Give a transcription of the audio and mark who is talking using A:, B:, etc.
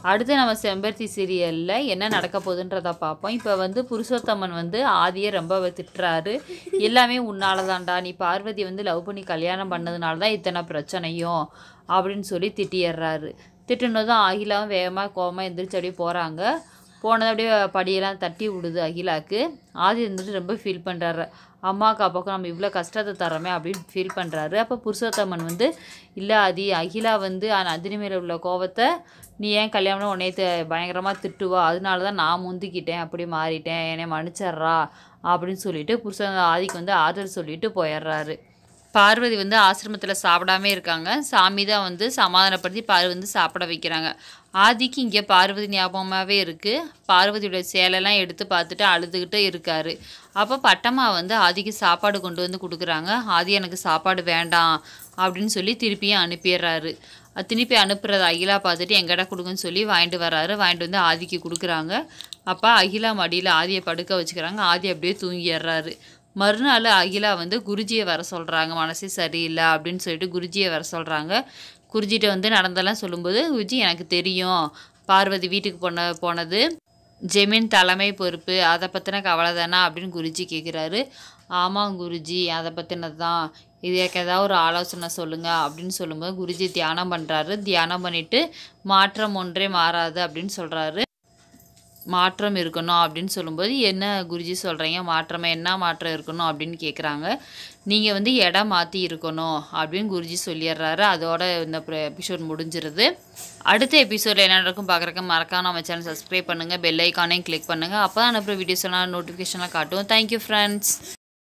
A: அடுத்து நம்ம செம்பருத்தி சீரியலில் என்ன நடக்க போகுதுன்றதை பார்ப்போம். இப்போ வந்து புருஷோத்தமன் வந்து ஆதியை ரொம்ப திட்டுறாரு. எல்லாமே உன்னால தான்டா, நீ பார்வதி வந்து லவ் பண்ணி கல்யாணம் பண்ணதுனால தான் இத்தனை பிரச்சனையும் அப்படின்னு சொல்லி திட்டிடுறாரு. திட்டுனதும் அகிலாவும் வேகமாக கோவமாக எந்திரிச்சு அப்படியே போகிறாங்க. போனது அப்படியே படியெல்லாம் தட்டி விடுது அகிலாவுக்கு. ஆதி இருந்துட்டு ரொம்ப ஃபீல் பண்ணுறாரு. அம்மாவுக்கு அப்பாவுக்கு நம்ம இவ்வளோ கஷ்டத்தை தரோமே அப்படின்னு ஃபீல் பண்ணுறாரு. அப்போ புருஷோத்தமன் வந்து இல்லை ஆதி, அகிலா வந்து நந்தினி மேலே உள்ள கோவத்தை நீ ஏன் கல்யாணம் உன்னைய பயங்கரமாக திட்டுவா, அதனால தான் நான் முந்திக்கிட்டேன், அப்படி மாறிட்டேன், என்னை மன்னிச்சிட்றா அப்படின்னு சொல்லிட்டு ஆதிக்கு வந்து ஆறுதல் சொல்லிட்டு போயிடுறாரு. பார்வதி வந்து ஆசிரமத்தில் சாப்பிடாமே இருக்காங்க. சாமி தான் வந்து சமாதானப்படுத்தி பார்வதி வந்து சாப்பிட வைக்கிறாங்க. ஆதிக்கு இங்கே பார்வதி ஞாபகமாகவே இருக்குது. பார்வதியோட சேலைலாம் எடுத்து பார்த்துட்டு அழுதுகிட்டே இருக்கார். அப்போ பட்டம்மா வந்து ஆதிக்கு சாப்பாடு கொண்டு வந்து கொடுக்குறாங்க. ஆதி எனக்கு சாப்பாடு வேண்டாம் அப்படின்னு சொல்லி திருப்பியும் அனுப்பிடுறாரு. திருப்பி அனுப்புறது அகிலா பார்த்துட்டு எங்கடா கொடுங்கன்னு சொல்லி வாங்கிட்டு வர்றாரு. வாங்கிட்டு வந்து ஆதிக்கு கொடுக்குறாங்க. அப்போ அகிலா மடியில் ஆதியை படுக்க வச்சுக்கிறாங்க. ஆதி அப்படியே தூங்கிடுறாரு. மறுநாள் அகிலா வந்து குருஜியை வர சொல்கிறாங்க. மனசே சரியில்லை அப்படின்னு சொல்லிட்டு குருஜியை வர சொல்கிறாங்க. குருஜிகிட்ட வந்து நடந்தெல்லாம் சொல்லும்போது குருஜி எனக்கு தெரியும், பார்வதி வீட்டுக்கு போனது ஜெமீன் தலைமை பொறுப்பு, அதை பற்றின கவலை தானே அப்படின்னு குருஜி கேட்குறாரு. ஆமாம் குருஜி, அதை பற்றினது தான், இதுக்கு ஏதாவது ஒரு ஆலோசனை சொல்லுங்கள் அப்படின்னு சொல்லும்போது குருஜி தியானம் பண்ணுறாரு. தியானம் பண்ணிவிட்டு மாற்றம் ஒன்றே மாறாது அப்படின்னு சொல்கிறாரு. மாற்றம் இருக்கணும் அப்படின்னு சொல்லும்போது என்ன குருஜி சொல்கிறீங்க, மாற்றமே என்ன மாற்றம் இருக்கணும் அப்படின்னு கேட்குறாங்க. நீங்கள் வந்து இடம் மாற்றி இருக்கணும் அப்படின்னு குருஜி சொல்லிடுறாரு. அதோட இந்த எபிசோட் முடிஞ்சிருது. அடுத்த எபிசோடில் என்ன நடக்கும் பார்க்குறக்கு மறக்காம நம்ம சேனல் சப்ஸ்கிரைப் பண்ணுங்கள், பெல் ஐக்கானையும் கிளிக் பண்ணுங்கள். அப்போ தான் அனுப்புகிற வீடியோஸ் எல்லாம் நோட்டிஃபிகேஷன்லாம் காட்டும். Thank you friends.